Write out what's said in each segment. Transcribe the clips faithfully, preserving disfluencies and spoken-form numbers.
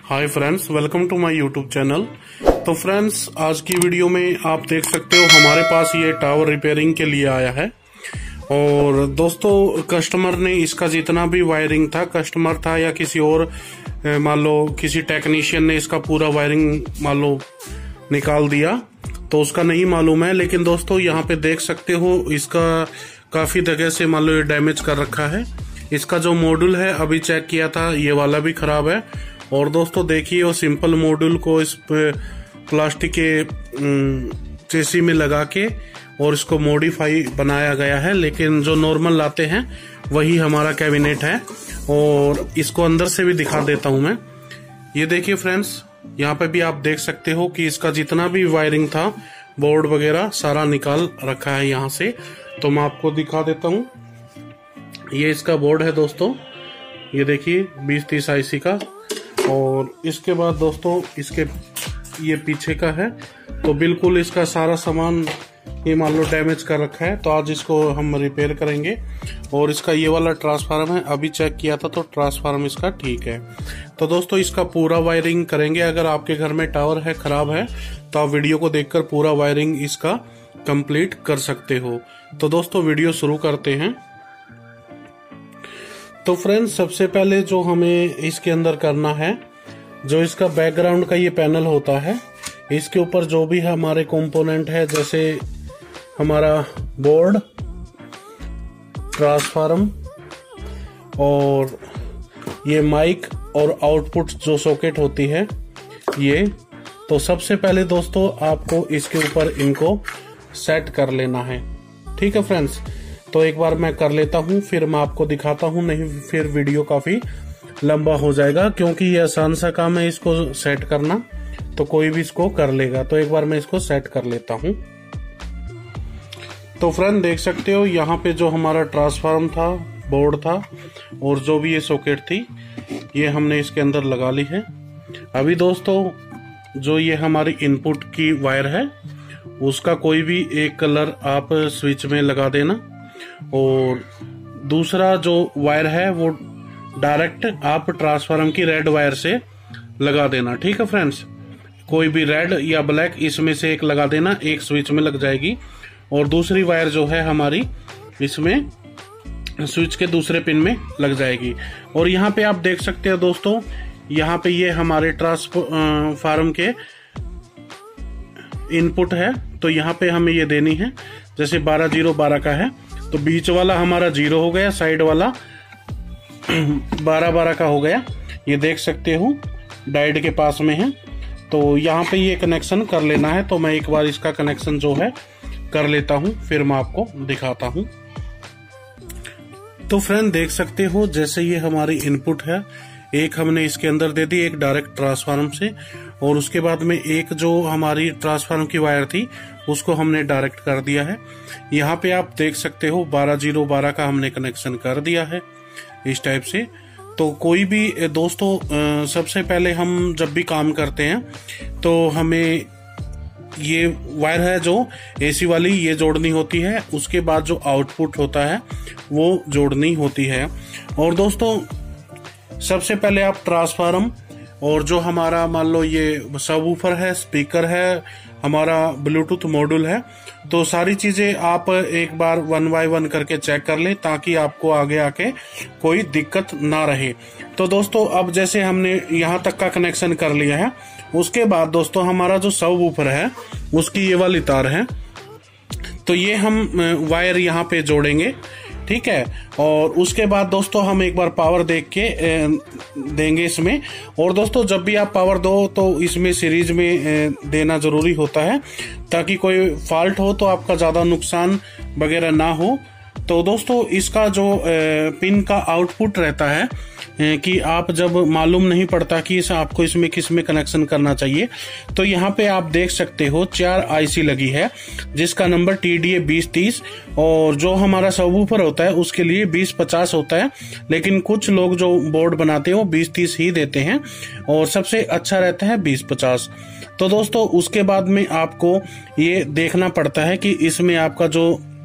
Hi friends, welcome to my YouTube channel. तो friends, आज की वीडियो में आप देख सकते हो हमारे पास ये टावर रिपेयरिंग के लिए आया है। और दोस्तों, कस्टमर ने इसका जितना भी वायरिंग था, कस्टमर था या किसी और मान लो किसी टेक्नीशियन ने इसका पूरा वायरिंग मान लो निकाल दिया तो उसका नहीं मालूम है। लेकिन दोस्तों, यहाँ पे देख सकते हो इसका काफी जगह से मान लो ये डैमेज कर रखा है। इसका जो मॉड्यूल है अभी चेक किया था, ये वाला भी खराब है। और दोस्तों देखिए, वो सिंपल मॉड्यूल को इस प्लास्टिक के चेसी में लगा के और इसको मॉडिफाई बनाया गया है। लेकिन जो नॉर्मल लाते हैं वही हमारा कैबिनेट है। और इसको अंदर से भी दिखा देता हूं मैं। ये देखिए फ्रेंड्स, यहाँ पे भी आप देख सकते हो कि इसका जितना भी वायरिंग था, बोर्ड वगैरह सारा निकाल रखा है यहाँ से। तो मैं आपको दिखा देता हूँ। ये इसका बोर्ड है दोस्तों, ये देखिए बीस तीस आईसी का। और इसके बाद दोस्तों, इसके ये पीछे का है। तो बिल्कुल इसका सारा सामान ये मान लो डैमेज कर रखा है। तो आज इसको हम रिपेयर करेंगे। और इसका ये वाला ट्रांसफार्मर है, अभी चेक किया था तो ट्रांसफार्मर इसका ठीक है। तो दोस्तों, इसका पूरा वायरिंग करेंगे। अगर आपके घर में टावर है खराब है तो आप वीडियो को देखकर पूरा वायरिंग इसका कंप्लीट कर सकते हो। तो दोस्तों, वीडियो शुरू करते हैं। तो फ्रेंड्स, सबसे पहले जो हमें इसके अंदर करना है, जो इसका बैकग्राउंड का ये पैनल होता है, इसके ऊपर जो भी हमारे कंपोनेंट है, जैसे हमारा बोर्ड, ट्रांसफार्मर और ये माइक और आउटपुट जो सॉकेट होती है ये, तो सबसे पहले दोस्तों आपको इसके ऊपर इनको सेट कर लेना है। ठीक है फ्रेंड्स, तो एक बार मैं कर लेता हूं, फिर मैं आपको दिखाता हूं। नहीं फिर वीडियो काफी लंबा हो जाएगा, क्योंकि ये आसान सा काम है इसको सेट करना, तो कोई भी इसको कर लेगा। तो एक बार मैं इसको सेट कर लेता हूं। तो फ्रेंड देख सकते हो, यहाँ पे जो हमारा ट्रांसफार्मर था, बोर्ड था और जो भी ये सॉकेट थी, ये हमने इसके अंदर लगा ली है। अभी दोस्तों, जो ये हमारी इनपुट की वायर है, उसका कोई भी एक कलर आप स्विच में लगा देना। और दूसरा जो वायर है वो डायरेक्ट आप ट्रांसफार्मर की रेड वायर से लगा देना। ठीक है फ्रेंड्स, कोई भी रेड या ब्लैक इसमें से एक लगा देना, एक स्विच में लग जाएगी। और दूसरी वायर जो है हमारी इसमें स्विच के दूसरे पिन में लग जाएगी। और यहाँ पे आप देख सकते हो दोस्तों, यहाँ पे ये हमारे ट्रांसफार्मर के इनपुट है। तो यहाँ पे हमें ये देनी है, जैसे बारह जीरो बारह का है तो बीच वाला हमारा जीरो हो गया, साइड वाला बारह बारह का हो गया। ये देख सकते हो डायोड के पास में है। तो यहाँ पे ये कनेक्शन कर लेना है। तो मैं एक बार इसका कनेक्शन जो है कर लेता हूँ, फिर मैं आपको दिखाता हूँ। तो फ्रेंड देख सकते हो, जैसे ये हमारी इनपुट है, एक हमने इसके अंदर दे दी, एक डायरेक्ट ट्रांसफार्मर से। और उसके बाद में एक जो हमारी ट्रांसफार्मर की वायर थी उसको हमने डायरेक्ट कर दिया है। यहाँ पे आप देख सकते हो बारह जीरो बारह का हमने कनेक्शन कर दिया है इस टाइप से। तो कोई भी दोस्तों, सबसे पहले हम जब भी काम करते हैं तो हमें ये वायर है जो एसी वाली, ये जोड़नी होती है। उसके बाद जो आउटपुट होता है वो जोड़नी होती है। और दोस्तों, सबसे पहले आप ट्रांसफार्मर और जो हमारा मान लो ये सबवूफर है, स्पीकर है, हमारा ब्लूटूथ मॉड्यूल है, तो सारी चीजें आप एक बार वन बाय वन करके चेक कर लें, ताकि आपको आगे आके कोई दिक्कत ना रहे। तो दोस्तों, अब जैसे हमने यहाँ तक का कनेक्शन कर लिया है, उसके बाद दोस्तों हमारा जो सबवूफर है उसकी ये वाली तार है, तो ये हम वायर यहाँ पे जोड़ेंगे। ठीक है। और उसके बाद दोस्तों हम एक बार पावर देख के देंगे इसमें। और दोस्तों, जब भी आप पावर दो तो इसमें सीरीज में देना जरूरी होता है, ताकि कोई फॉल्ट हो तो आपका ज्यादा नुकसान वगैरह ना हो। तो दोस्तों, इसका जो पिन का आउटपुट रहता है कि आप जब मालूम नहीं पड़ता कि इस आपको इसमें किस में कनेक्शन करना चाहिए, तो यहाँ पे आप देख सकते हो चार आईसी लगी है, जिसका नंबर टी डी ए बीस तीस। और जो हमारा सबवूफर होता है उसके लिए बीस पचास होता है, लेकिन कुछ लोग जो बोर्ड बनाते हैं वो बीस तीस ही देते हैं, और सबसे अच्छा रहता है बीस पचास। तो दोस्तों, उसके बाद में आपको ये देखना पड़ता है कि इसमें आपका जो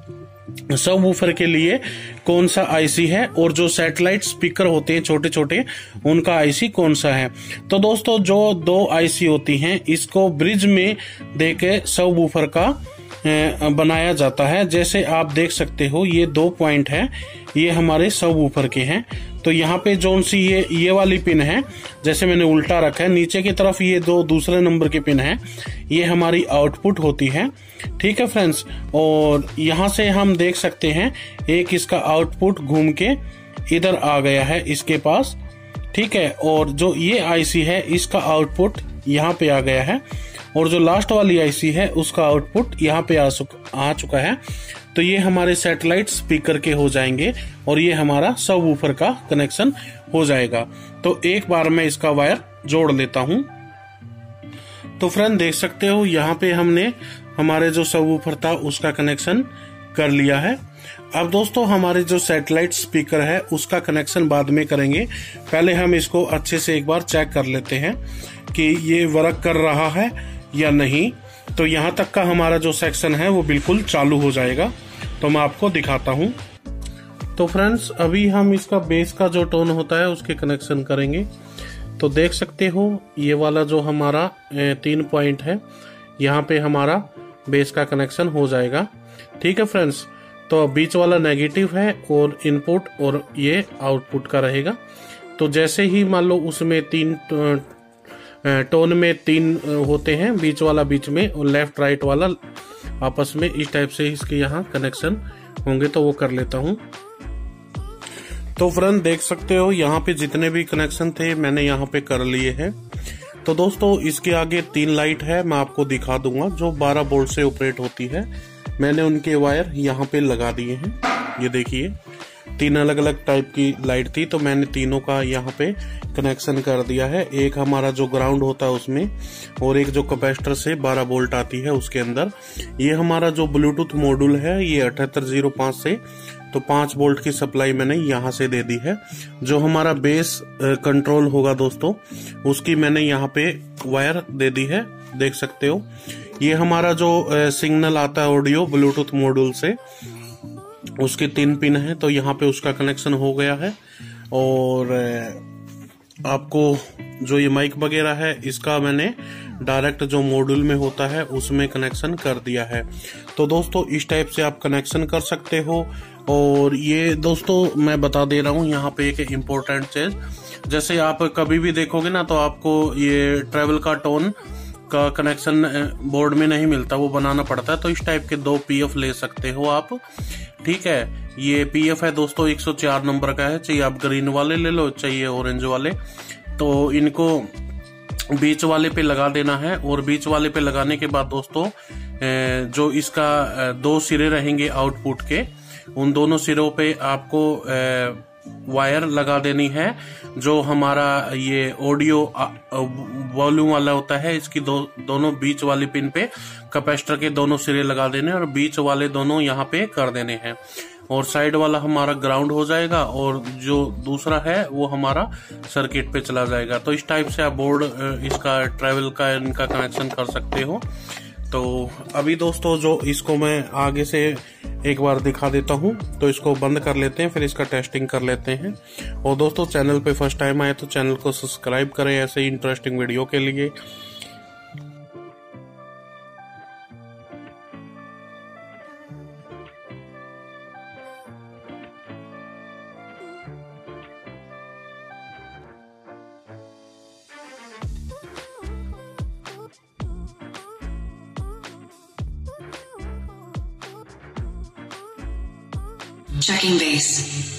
सब वूफर के लिए कौन सा आईसी है और जो सैटेलाइट स्पीकर होते हैं छोटे छोटे उनका आईसी कौन सा है। तो दोस्तों जो दो आईसी होती हैं इसको ब्रिज में देके सब वूफर का बनाया जाता है। जैसे आप देख सकते हो ये दो पॉइंट है, ये हमारे सब वूफर के हैं। तो यहाँ पे जोन सी ये ये वाली पिन है, जैसे मैंने उल्टा रखा है, नीचे की तरफ ये दो दूसरे नंबर की पिन है, ये हमारी आउटपुट होती है। ठीक है फ्रेंड्स, और यहाँ से हम देख सकते हैं एक इसका आउटपुट घूम के इधर आ गया है इसके पास। ठीक है, और जो ये आईसी है इसका आउटपुट यहाँ पे आ गया है, और जो लास्ट वाली आईसी है उसका आउटपुट यहाँ पे आ, आ चुका है। तो ये हमारे सैटेलाइट स्पीकर के हो जाएंगे और ये हमारा सब वूफर का कनेक्शन हो जाएगा। तो एक बार मैं इसका वायर जोड़ लेता हूं। तो फ्रेंड देख सकते हो यहाँ पे हमने हमारे जो सब वूफर था उसका कनेक्शन कर लिया है। अब दोस्तों हमारे जो सैटेलाइट स्पीकर है उसका कनेक्शन बाद में करेंगे, पहले हम इसको अच्छे से एक बार चेक कर लेते हैं कि ये वर्क कर रहा है या नहीं। तो यहाँ तक का हमारा जो सेक्शन है वो बिल्कुल चालू हो जाएगा। तो मैं आपको दिखाता हूँ। तो फ्रेंड्स अभी हम इसका बेस का जो टोन होता है उसके कनेक्शन करेंगे। तो देख सकते हो ये वाला जो हमारा तीन पॉइंट है यहाँ पे हमारा बेस का कनेक्शन हो जाएगा। ठीक है फ्रेंड्स, तो बीच वाला नेगेटिव है और इनपुट और ये आउटपुट का रहेगा। तो जैसे ही मान लो उसमें तीन टोन में तीन होते हैं, बीच वाला बीच में और लेफ्ट राइट वाला आपस में, इस टाइप से इसके यहाँ कनेक्शन होंगे। तो वो कर लेता हूँ। तो फ्रेंड देख सकते हो यहाँ पे जितने भी कनेक्शन थे मैंने यहाँ पे कर लिए हैं। तो दोस्तों इसके आगे तीन लाइट है, मैं आपको दिखा दूंगा, जो बारह वोल्ट से ऑपरेट होती है। मैंने उनके वायर यहाँ पे लगा दिए हैं। ये देखिए तीन अलग अलग टाइप की लाइट थी, तो मैंने तीनों का यहाँ पे कनेक्शन कर दिया है। एक हमारा जो ग्राउंड होता है उसमें, और एक जो कैपेसिटर से बारह वोल्ट आती है उसके अंदर। ये हमारा जो ब्लूटूथ मॉड्यूल है ये अठहत्तर जीरो पाँच से, तो पाँच वोल्ट की सप्लाई मैंने यहाँ से दे दी है। जो हमारा बेस कंट्रोल होगा दोस्तों उसकी मैंने यहाँ पे वायर दे दी है, देख सकते हो। ये हमारा जो सिग्नल आता है ऑडियो ब्लूटूथ मॉड्यूल से, उसके तीन पिन है, तो यहाँ पे उसका कनेक्शन हो गया है। और आपको जो ये माइक वगैरह है इसका मैंने डायरेक्ट जो मॉड्यूल में होता है उसमें कनेक्शन कर दिया है। तो दोस्तों इस टाइप से आप कनेक्शन कर सकते हो। और ये दोस्तों मैं बता दे रहा हूँ यहाँ पे एक इम्पोर्टेंट चीज, जैसे आप कभी भी देखोगे ना तो आपको ये ट्रेवल का टोन का कनेक्शन बोर्ड में नहीं मिलता, वो बनाना पड़ता है। तो इस टाइप के दो पीएफ ले सकते हो आप। ठीक है, ये पीएफ है दोस्तों एक सौ चार नंबर का है, चाहिए आप ग्रीन वाले ले लो, चाहिए ऑरेंज वाले। तो इनको बीच वाले पे लगा देना है, और बीच वाले पे लगाने के बाद दोस्तों जो इसका दो सिरे रहेंगे आउटपुट के, उन दोनों सिरों पे आपको वायर लगा देनी है। जो हमारा ये ऑडियो वॉल्यूम वाला होता है इसकी दो दोनों बीच वाली पिन पे कैपेसिटर के दोनों सिरे लगा देने, और बीच वाले दोनों यहाँ पे कर देने हैं। और साइड वाला हमारा ग्राउंड हो जाएगा, और जो दूसरा है वो हमारा सर्किट पे चला जाएगा। तो इस टाइप से आप बोर्ड इसका ट्रेवल का इनका कनेक्शन कर सकते हो। तो अभी दोस्तों जो इसको मैं आगे से एक बार दिखा देता हूं, तो इसको बंद कर लेते हैं, फिर इसका टेस्टिंग कर लेते हैं। और दोस्तों चैनल पे फर्स्ट टाइम आए तो चैनल को सब्सक्राइब करें ऐसे ही इंटरेस्टिंग वीडियो के लिए। Checking base.